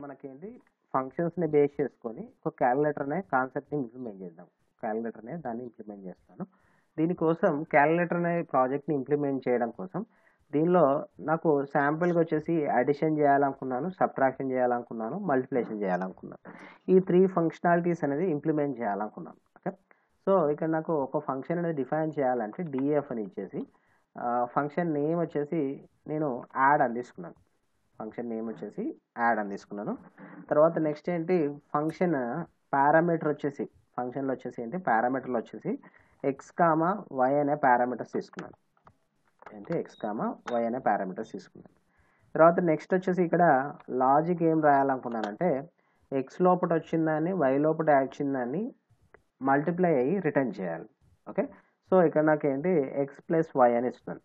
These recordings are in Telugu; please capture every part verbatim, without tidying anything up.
మనకేంటి ఫంక్షన్స్ని బేస్ చేసుకొని ఒక క్యాలిక్యులేటర్ అనే కాన్సెప్ట్ని ఇంప్లిమెంట్ చేద్దాం. క్యాలిక్యులేటర్ అనే దాన్ని ఇంప్లిమెంట్ చేస్తాను. దీనికోసం క్యాలిక్యులేటర్ అనే ప్రాజెక్ట్ని ఇంప్లిమెంట్ చేయడం కోసం దీనిలో నాకు శాంపుల్గా వచ్చేసి అడిషన్ చేయాలనుకున్నాను, సబ్ట్రాక్షన్ చేయాలనుకున్నాను, మల్టిప్లికేషన్ చేయాలనుకున్నాను. ఈ త్రీ ఫంక్షనాలిటీస్ అనేది ఇంప్లిమెంట్ చేయాలనుకున్నాను. ఓకే, సో ఇక్కడ నాకు ఒక ఫంక్షన్ అనేది డిఫైన్ చేయాలంటే డిఎఫ్ అని ఇచ్చేసి ఫంక్షన్ నేమ్ వచ్చేసి నేను యాడ్ అని తీసుకున్నాను. ఫంక్షన్ నేమ్ వచ్చేసి యాడ్ అని తీసుకున్నాను. తర్వాత నెక్స్ట్ ఏంటి ఫంక్షన్ పారామీటర్ వచ్చేసి ఫంక్షన్లో వచ్చేసి ఏంటి పారామీటర్లో వచ్చేసి ఎక్స్ కామా వై అనే పారామీటర్స్ తీసుకున్నాను. ఏంటి ఎక్స్ కామా వై అనే పారామీటర్స్ తీసుకున్నాను. తర్వాత నెక్స్ట్ వచ్చేసి ఇక్కడ లాజిక్ ఏం రాయాలనుకున్నానంటే ఎక్స్ లోపల వచ్చిందాన్ని వై లోపల వచ్చిందాన్ని మల్టిప్లై అయ్యి రిటర్న్ చేయాలి. ఓకే, సో ఇక్కడ నాకు ఏంటి ఎక్స్ ప్లస్ వై అని ఇస్తున్నాను.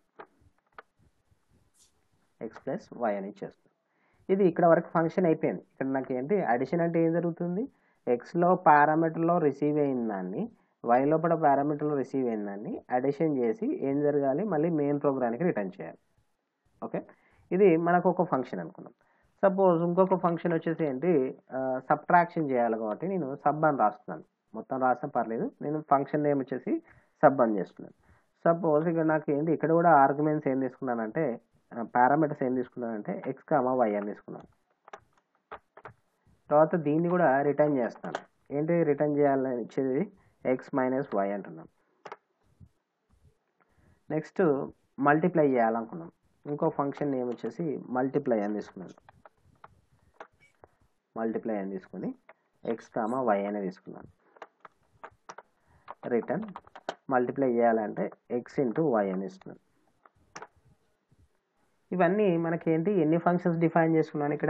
ఎక్స్ ప్లస్ వై అని ఇచ్చేస్తాను. ఇది ఇక్కడ వరకు ఫంక్షన్ అయిపోయింది. ఇక్కడ నాకు ఏంటి అడిషన్ అంటే ఏం జరుగుతుంది, ఎక్స్లో పారామీటర్లో రిసీవ్ అయిన దాన్ని వై లోపల పారామీటర్లో రిసీవ్ అయిన దాన్ని అడిషన్ చేసి ఏం జరగాలి, మళ్ళీ మెయిన్ ప్రోగ్రామ్కి రిటర్న్ చేయాలి. ఓకే, ఇది మనకు ఒక ఫంక్షన్ అనుకున్నాం. సపోజ్ ఇంకొక ఫంక్షన్ వచ్చేసి ఏంటి సబ్ట్రాక్షన్ చేయాలి కాబట్టి నేను సబ్ అని రాస్తున్నాను. మొత్తం రాసిన పర్లేదు, నేను ఫంక్షన్ నేమ్ వచ్చేసి సబ్ అని చేస్తున్నాను. సపోజ్ ఇక్కడ నాకు ఏంటి ఇక్కడ కూడా ఆర్గ్యుమెంట్స్ ఏం తీసుకున్నానంటే పారామీటర్స్ ఏం తీసుకున్నానంటే ఎక్స్ కామా వై అని తీసుకున్నాను. తర్వాత దీన్ని కూడా రిటర్న్ చేస్తాను. ఏంటి రిటర్న్ చేయాలని ఇచ్చేది ఎక్స్ మైనస్ వై అంటున్నాను. నెక్స్ట్ మల్టిప్లై చేయాలనుకున్నాం. ఇంకో ఫంక్షన్ నేమ్ వచ్చేసి మల్టిప్లై అని తీసుకున్నాను. మల్టిప్లై అని తీసుకుని ఎక్స్ కామా వై అని తీసుకున్నాను. రిటర్న్ మల్టిప్లై చేయాలంటే ఎక్స్ ఇంటూ వై అని ఇస్తున్నాను. ఇవన్నీ మనకేంటి ఎన్ని ఫంక్షన్స్ డిఫైన్ చేసుకున్నాను, ఇక్కడ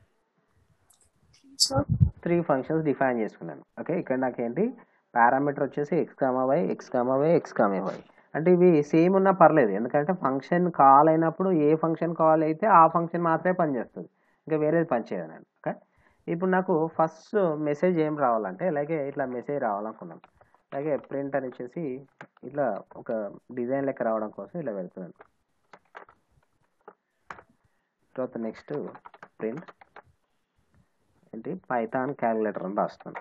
త్రీ ఫంక్షన్స్ డిఫైన్ చేసుకున్నాను. ఓకే, ఇక్కడ నాకేంటి పారామీటర్ వచ్చేసి X comma Y, X comma Y, X comma Y. అంటే ఇవి సేమ్ ఉన్నా పర్లేదు, ఎందుకంటే ఫంక్షన్ కాల్ అయినప్పుడు ఏ ఫంక్షన్ కాల్ అయితే ఆ ఫంక్షన్ మాత్రమే పనిచేస్తుంది, ఇంకా వేరేది పనిచేయదు నేను. ఓకే, ఇప్పుడు నాకు ఫస్ట్ మెసేజ్ ఏం రావాలంటే అలాగే ఇట్లా మెసేజ్ రావాలనుకున్నాను. అలాగే ప్రింట్ అని వచ్చేసి ఇట్లా ఒక డిజైన్ లెక్క రావడం కోసం ఇలా వెళ్తున్నాను. తర్వాత నెక్స్ట్ ప్రింట్ ఏంటి పైథాన్ క్యాలిక్యులేటర్ అని రాస్తాను.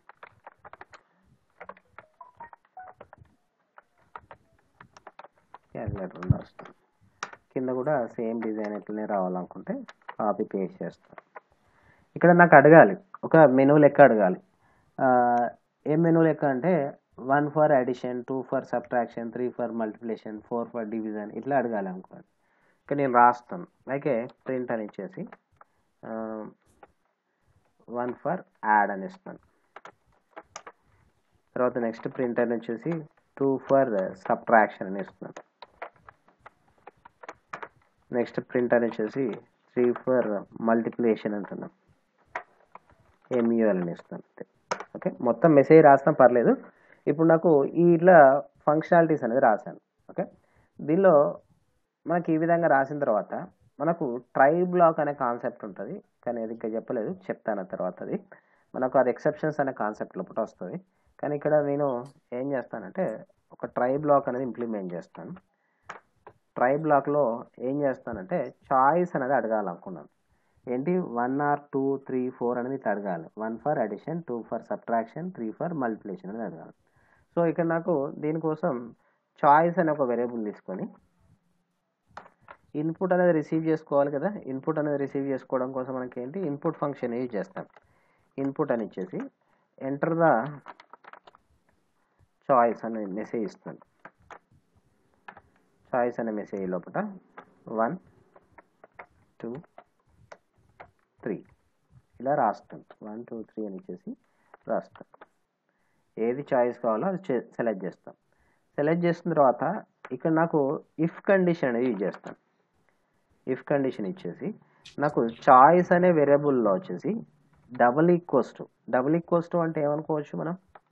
క్యాలిక్యులేటర్ అని రాస్తాను. కింద కూడా సేమ్ డిజైన్ ఎట్లనే రావాలనుకుంటే కాపీ పేస్ట్ చేస్తాను. ఇక్కడ నాకు అడగాలి ఒక మెనూ లెక్క అడగాలి. ఏ మెనూ లెక్క అంటే one for addition, two for subtraction, three for multiplication, four for division ఇట్లా అడగాలి అనుకోండి. ఇక్కడ నేను రాస్తాను. అలాగే ప్రింట్ అని ఇచ్చేసి వన్ ఫర్ యాడ్ అని ఇస్తాను. తర్వాత నెక్స్ట్ ప్రింట్ అని వచ్చేసి టూ ఫర్ సబ్ట్రాక్షన్ అని ఇస్తున్నాను. నెక్స్ట్ ప్రింట్ అని వచ్చేసి త్రీ ఫర్ మల్టిప్లికేషన్ అంటున్నాను. ఎంయూఎల్ అని ఇస్తాను. ఓకే, మొత్తం మెసేజ్ రాసినా పర్లేదు. ఇప్పుడు నాకు ఈ ఇట్లా ఫంక్షనాలిటీస్ అనేది రాశాను. ఓకే, దీనిలో మనకి ఈ విధంగా రాసిన తర్వాత మనకు ట్రై బ్లాక్ అనే కాన్సెప్ట్ ఉంటుంది, కానీ అది ఇంకా చెప్పలేదు, చెప్తాను తర్వాత. అది మనకు అది ఎక్సెప్షన్స్ అనే కాన్సెప్ట్ లోపల వస్తుంది. కానీ ఇక్కడ నేను ఏం చేస్తానంటే ఒక ట్రై బ్లాక్ అనేది ఇంప్లిమెంట్ చేస్తాను. ట్రై బ్లాక్లో ఏం చేస్తానంటే చాయిస్ అనేది అడగాలనుకున్నాను. ఏంటి one or two three four అనేది ఇట్లా అడగాలి. One for addition, two for subtraction, three for multiplication అనేది అడగాలి. సో ఇక్కడ నాకు దీనికోసం చాయిస్ అనే ఒక వేరియబుల్ తీసుకొని ఇన్పుట్ అనేది రిసీవ్ చేసుకోవాలి కదా. ఇన్పుట్ అనేది రిసీవ్ చేసుకోవడం కోసం మనకి ఏంటి ఇన్పుట్ ఫంక్షన్ యూజ్ చేస్తాం. ఇన్పుట్ అని ఇచ్చేసి ఎంటర్ ద చాయిస్ అనే మెసేజ్ ఇస్తాను. చాయిస్ అనే మెసేజ్ లోపల వన్ టూ త్రీ ఇలా రాస్తాను. వన్ టూ త్రీ అని ఇచ్చేసి రాస్తాను. ఏది చాయిస్ కావాలో అది సెలెక్ట్ చేస్తాం. సెలెక్ట్ చేసిన తర్వాత ఇక్కడ నాకు ఇఫ్ కండిషన్ అనేది యూజ్ చేస్తాను. ఇఫ్ కండిషన్ ఇచ్చేసి నాకు చాయిస్ అనే వేరియబుల్లో వచ్చేసి double equals to double equals to అంటే ఏమనుకోవచ్చు మనం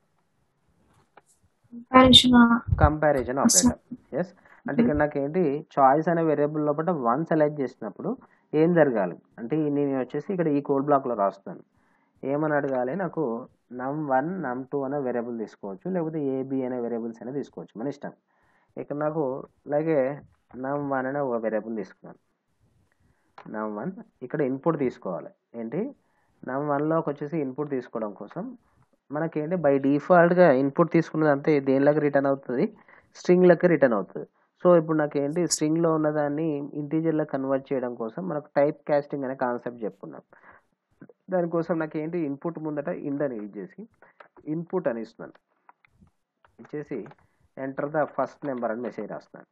కంపారిజన్ ఆపరేటర్. ఎస్, అంటే ఇక్కడ నాకు ఏంటి చాయిస్ అనే వేరియబుల్ లోపల వన్ సెలెక్ట్ చేసినప్పుడు ఏం జరగాలి అంటే నేను వచ్చేసి ఇక్కడ ఈ కోడ్ బ్లాక్లో రాస్తాను. ఏమని అడగాలి, నాకు నమ్ వన్ నమ్ టూ అనే వేరియబుల్ తీసుకోవచ్చు, లేకపోతే ఏబి అనే వేరియబుల్స్ అనేది తీసుకోవచ్చు, మన ఇష్టం. ఇక్కడ నాకు అలాగే నమ్ వన్ అనే ఒక వేరియబుల్ తీసుకున్నాను. నమ్ వన్ ఇక్కడ ఇన్పుట్ తీసుకోవాలి. ఏంటి నమ్ వన్లోకి వచ్చేసి ఇన్పుట్ తీసుకోవడం కోసం మనకేంటి బై డిఫాల్ట్గా ఇన్పుట్ తీసుకున్నది అంతే దేనిలోకి రిటర్న్ అవుతుంది, స్ట్రింగ్లకి రిటర్న్ అవుతుంది. సో ఇప్పుడు నాకేంటి స్ట్రింగ్లో ఉన్నదాన్ని ఇంటీజర్లో కన్వర్ట్ చేయడం కోసం మనకు టైప్ కాస్టింగ్ అనే కాన్సెప్ట్ చెప్పుకున్నాం. దానికోసం నాకేంటి ఇన్పుట్ ముందట ఇండ్ అని యూజ్ చేసి ఇన్పుట్ అని ఇస్తున్నాను, ఇచ్చేసి ఎంటర్ ద ఫస్ట్ నెంబర్ అని మెసేజ్ రాస్తున్నాను.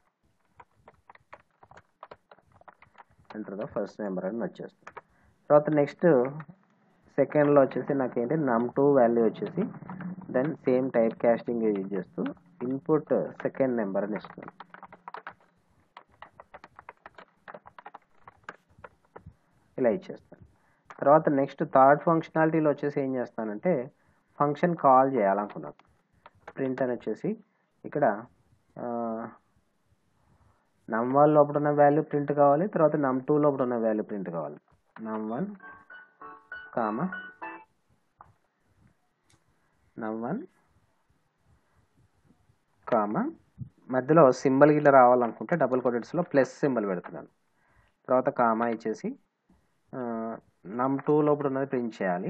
ఎంటర్ ద ఫస్ట్ నెంబర్ అని వచ్చేస్తాను. తర్వాత నెక్స్ట్ సెకండ్లో వచ్చేసి నాకేంటి నమ్ టూ వాల్యూ వచ్చేసి then same type casting use చేస్తూ ఇన్పుట్ సెకండ్ నెంబర్ అని ఇస్తున్నాను. ఇలా ఇచ్చేస్తాను. తర్వాత నెక్స్ట్ థర్డ్ ఫంక్షనాలిటీలో వచ్చేసి ఏం చేస్తానంటే ఫంక్షన్ కాల్ చేయాలనుకున్నాను. ప్రింట్ అని వచ్చేసి ఇక్కడ నమ్ వన్ లోపల ఉన్న వాల్యూ ప్రింట్ కావాలి, తర్వాత నమ్ టూ లోపల ఉన్న వాల్యూ ప్రింట్ కావాలి. నమ్ వన్ కామ నమ్ వన్ కామ మధ్యలో సింబల్ గిట్లా రావాలనుకుంటే డబుల్ కోటెడ్స్లో ప్లస్ సింబల్ పెడుతున్నాను. తర్వాత కామా ఇచ్చేసి నమ్ టూ లోపల ఉన్నది ప్రింట్ చేయాలి,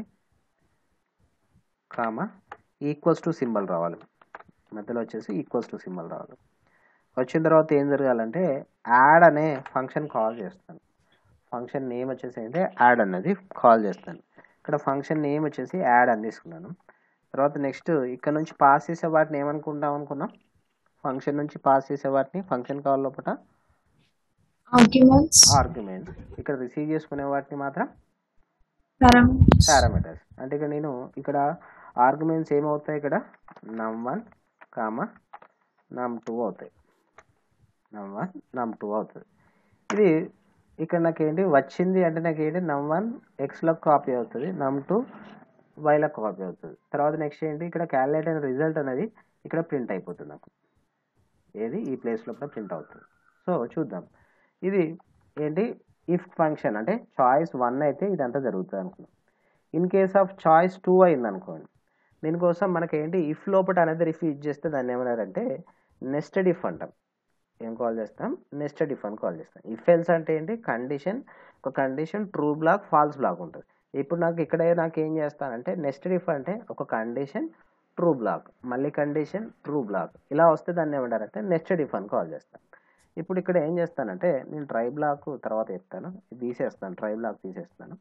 కామా ఈక్వల్స్ టు సింబల్ రావాలి, మధ్యలో వచ్చేసి ఈక్వల్స్ టు సింబల్ రావాలి. వచ్చిన తర్వాత ఏం జరగాలంటే యాడ్ అనే ఫంక్షన్ కాల్ చేస్తాను. ఫంక్షన్ నేమ్ వచ్చేసి అయితే యాడ్ అన్నది కాల్ చేస్తాను. ఇక్కడ ఫంక్షన్ నేమ్ వచ్చేసి యాడ్ అని తీసుకున్నాను. తర్వాత నెక్స్ట్ ఇక్కడ నుంచి పాస్ చేసే వాటిని ఏమనుకుంటాం అనుకున్నాం, ఫంక్షన్ నుంచి పాస్ చేసే వాటిని ఫంక్షన్ కాల్ లోపల ఆర్గ్యుమెంట్స్ ఆర్గ్యుమెంట్స్, ఇక్కడ రిసీవ్ చేసుకునే వాటిని మాత్రం పారామీటర్స్ పారామీటర్స్. అంటే ఇక్కడ నేను ఇక్కడ ఆర్గ్యుమెంట్స్ ఏమవుతాయి, ఇక్కడ నమ్ వన్ కామ నమ్ టూ అవుతాయి, నమ్ వన్ నమ్ టూ అవుతుంది. ఇది ఇక్కడ నాకేంటి వచ్చింది అంటే నాకేంటి నమ్ వన్ ఎక్స్లో కాపీ అవుతుంది, నమ్ టూ వైలో కాపీ అవుతుంది. తర్వాత నెక్స్ట్ ఏంటి ఇక్కడ క్యాలిక్యులేట్ అయిన రిజల్ట్ అనేది ఇక్కడ ప్రింట్ అయిపోతుంది, నాకు ఏది ఈ ప్లేస్లో కూడా ప్రింట్ అవుతుంది. సో చూద్దాం, ఇది ఏంటి ఇఫ్ ఫంక్షన్ అంటే చాయిస్ వన్ అయితే ఇదంతా జరుగుతుంది అనుకున్నాం. In case of choice two అయింది అనుకోండి, దీనికోసం మనకేంటి ఇఫ్ లోపల అనేది ఇఫ్ యూజ్ చేస్తే దాన్ని ఏమన్నారంటే నెస్టెడ్ ఇఫ్ అంటాం. ఏం కాల్ చేస్తాం, నెస్టెడ్ ఇఫ్ అని కాల్ చేస్తాం. ఇఫ్ ఎల్స్ అంటే ఏంటి కండిషన్, ఒక condition true block false block ఉంటుంది. ఇప్పుడు నాకు ఇక్కడ నాకు ఏం చేస్తానంటే నెస్టెడ్ ఇఫ్ అంటే ఒక కండిషన్ ట్రూ బ్లాక్ మళ్ళీ కండిషన్ ట్రూ బ్లాక్ ఇలా వస్తే దాన్ని ఏమంటారంటే నెస్టెడ్ ఇఫ్ అని కాల్ చేస్తాను. ఇప్పుడు ఇక్కడ ఏం చేస్తానంటే నేను ట్రై బ్లాక్ తర్వాత చెప్తాను, తీసేస్తాను, ట్రై బ్లాక్ తీసేస్తాను.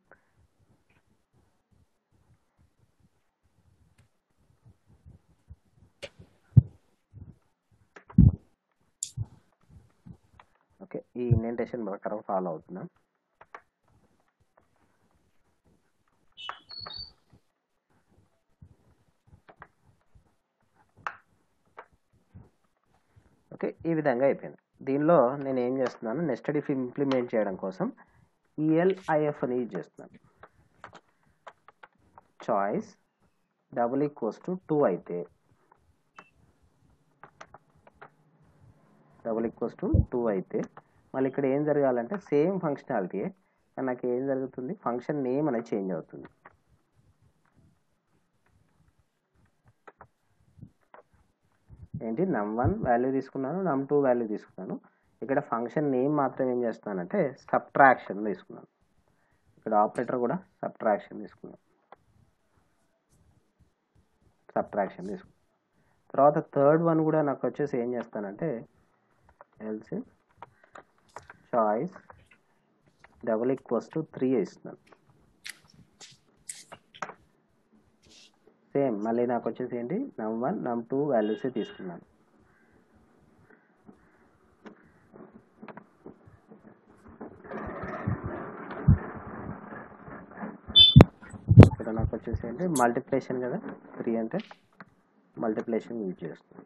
ఓకే, ఈ ఇండెంటేషన్ ప్రకారం ఫాలో అవుతున్నాం. ఓకే, ఈ విధంగా అయిపోయింది. దీనిలో నేను ఏం చేస్తున్నాను, నెస్టెడ్ ఇఫ్ ఇంప్లిమెంట్ చేయడం కోసం ఈఎల్ఐఎఫ్ అని యూజ్ చేస్తున్నాను. Choice double equals to two అయితే డబుల్ ఈక్వల్స్ టు టూ అయితే మళ్ళీ ఇక్కడ ఏం జరగాలంటే సేమ్ ఫంక్షనాలిటీ, కానీ నాకు ఏం జరుగుతుంది ఫంక్షన్ నేమ్ అనేది చేంజ్ అవుతుంది. ఏంటి నమ్ వన్ వాల్యూ తీసుకున్నాను, నమ్ టూ వాల్యూ తీసుకున్నాను. ఇక్కడ ఫంక్షన్ నేమ్ మాత్రం ఏం చేస్తున్నానంటే సబ్ట్రాక్షన్ తీసుకున్నాను. ఇక్కడ ఆపరేటర్ కూడా సబ్ట్రాక్షన్ తీసుకున్నాను, సబ్ట్రాక్షన్ తీసుకున్నాను. తర్వాత థర్డ్ వన్ కూడా నాకు వచ్చేసి ఏం చేస్తానంటే else choice double equals to three ఇస్తున్నాను. సేమ్ మళ్ళీ నాకు వచ్చేసి ఏంటి నమ్ వన్ నమ్ టూ వాల్యూసే తీసుకున్నాను. ఇక్కడ నాకు వచ్చేసి ఏంటి మల్టిప్లికేషన్ కదా, త్రీ అంటే మల్టిప్లికేషన్ యూజ్ చేస్తున్నాను.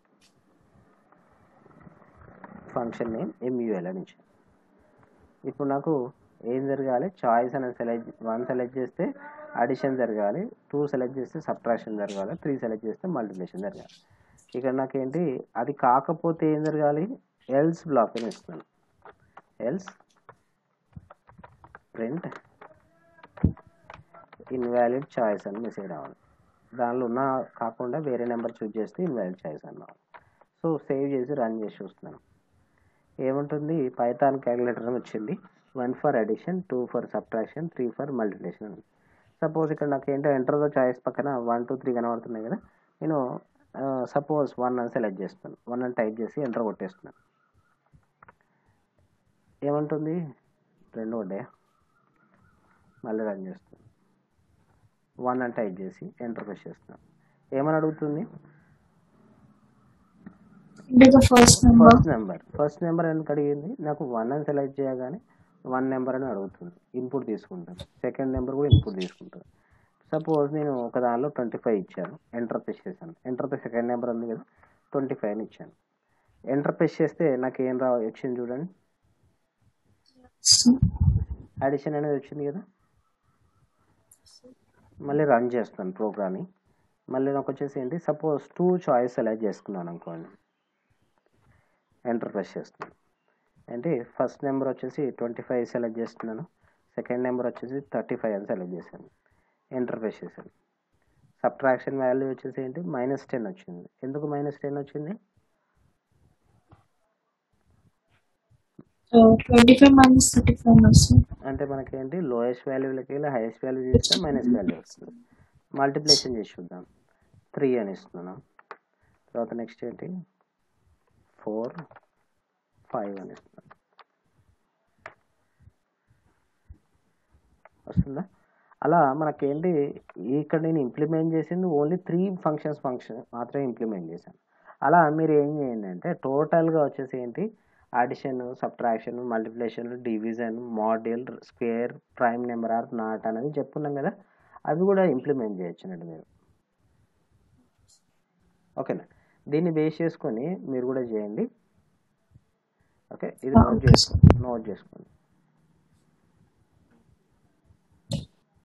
ఫంక్షన్ నేమ్ ఎంయూఎల్ నుంచి. ఇప్పుడు నాకు ఏం జరగాలి, చాయిస్ అనేది సెలెక్ట్ వన్ సెలెక్ట్ చేస్తే అడిషన్ జరగాలి, టూ సెలెక్ట్ చేస్తే సబ్ట్రాక్షన్ జరగాలి, త్రీ సెలెక్ట్ చేస్తే మల్టిప్లికేషన్ జరగాలి. ఇక్కడ నాకేంటి అది కాకపోతే ఏం జరగాలి, ఎల్స్ బ్లాక్ అని ఇస్తున్నాను. ఎల్స్ ప్రింట్ ఇన్వాలిడ్ చాయిస్ అని మెసేజ్ రావాలి. దానిలో ఉన్న కాకుండా వేరే నెంబర్ చూజ్ చేస్తే ఇన్వాలిడ్ చాయిస్ అన్నాను. సో సేవ్ చేసి రన్ చేసి చూస్తున్నాను ఏముంటుంది, పైథాన్ క్యాలిక్యులేటర్ వచ్చింది. One for addition, two for subtraction, three for multiplication. Suppose ఇక్కడ నాకు ఏంటో ఎంటర్ ద చాయిస్ పక్కన వన్ టూ త్రీ కనబడుతున్నాయి కదా, నేను సపోజ్ వన్ అని సెలెక్ట్ చేస్తాను. వన్ అని టైప్ చేసి ఎంటర్ కొట్టేస్తున్నాను. ఏమంటుంది? రెండు పడ్డాయా? మళ్ళీ రన్ చేస్తాను. వన్ అని టైప్ చేసి ఎంటర్ ప్రెస్ చేస్తున్నాను. ఏమని అడుగుతుంది? First number first number first number ఎందుకు అడిగింది? నాకు వన్ అని సెలెక్ట్ చేయగానే వన్ నెంబర్ అని అడుగుతుంది. ఇన్పుట్ తీసుకుంటాను. సెకండ్ నెంబర్ కూడా ఇన్పుట్ తీసుకుంటాను. సపోజ్ నేను ఒక దానిలో ట్వంటీ ఫైవ్ ఇచ్చాను, ఎంటర్ ప్రెస్ చేశాను. ఎంటర్ ప్రెస్ సెకండ్ నెంబర్ ఉంది కదా, ట్వంటీ ఫైవ్ అని ఇచ్చాను. ఎంటర్ ప్రెస్ చేస్తే నాకు ఏం రా వచ్చింది చూడండి, అడిషన్ అనేది వచ్చింది కదా. మళ్ళీ రన్ చేస్తాను ప్రోగ్రామ్ని. మళ్ళీ నాకు వచ్చేసి ఏంటి, సపోజ్ టూ చాయిస్ సెలెక్ట్ చేసుకున్నాను అనుకోండి, ఎంటర్ ప్రెస్ చేస్తున్నాను. అంటే ఫస్ట్ నెంబర్ వచ్చేసి ట్వంటీ ఫైవ్ సెలెక్ట్ చేస్తున్నాను, సెకండ్ నెంబర్ వచ్చేసి థర్టీ ఫైవ్ అని సెలెక్ట్ చేశాను. ఎంటర్ ప్రెస్ చేశాను. సబ్ట్రాక్షన్ వాల్యూ వచ్చేసి ఏంటి, మైనస్ టెన్ వచ్చింది. ఎందుకు మైనస్ టెన్ వచ్చింది? Twenty five minus thirty five వస్తుంది. అంటే మనకి ఏంటి, లోయెస్ట్ వాల్యూలకి వెళ్ళి హైయెస్ట్ వాల్యూ చేస్తే మైనస్ వాల్యూ వస్తుంది. మల్టిప్లికేషన్ చేసి చూద్దాం. త్రీ అని ఇస్తున్నాను. తర్వాత నెక్స్ట్ ఏంటి, ఫోర్ ఫైవ్ అని ఇస్తున్నాను. వస్తుందా? అలా మనకేంటి, ఇక్కడ నేను ఇంప్లిమెంట్ చేసింది ఓన్లీ త్రీ ఫంక్షన్స్ ఫంక్షన్ మాత్రమే ఇంప్లిమెంట్ చేశాను. అలా మీరు ఏం చేయండి అంటే టోటల్గా వచ్చేసి ఏంటి, addition, subtraction, multiplication, division, module, square, prime number or not అనేది చెప్పుకున్నాం కదా, అవి కూడా ఇంప్లిమెంట్ చేయొచ్చునండి మీరు. ఓకేనా? దీన్ని బేస్ చేసుకొని మీరు కూడా చేయండి. ఓకే, ఇది నోట్ చేసుకోండి నోట్ చేసుకోండి